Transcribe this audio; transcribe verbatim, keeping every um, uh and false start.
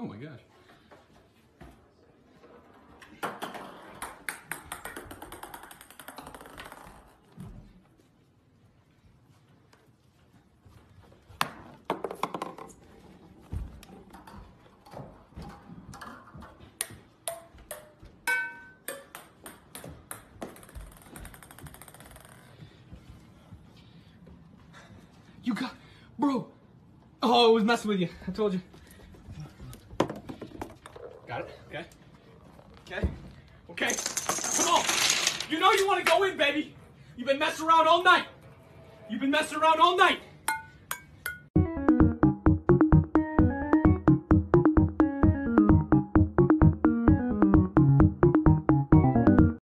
Oh my gosh. You got, bro. Oh, I was messing with you. I told you. Got it? Okay. Okay. Okay. Come on. You know you want to go in, baby. You've been messing around all night. You've been messing around all night.